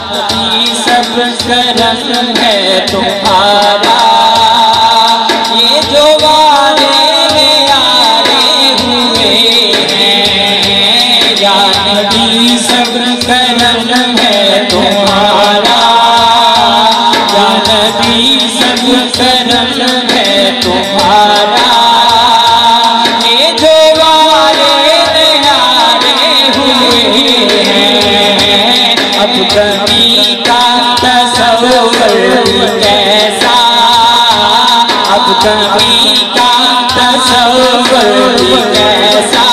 نبی سب کرم ہے تمہارا، یہ جو وعدے میں آئے ہوئے ہیں، یا نبی سب کرم ہے تمہارا، یا نبی سب کرم ہے تمہارا، یہ جو وعدے میں آئے ہوئے ہیں، اب کمی کا تصور کیسا، اب کمی کا تصور کیسا،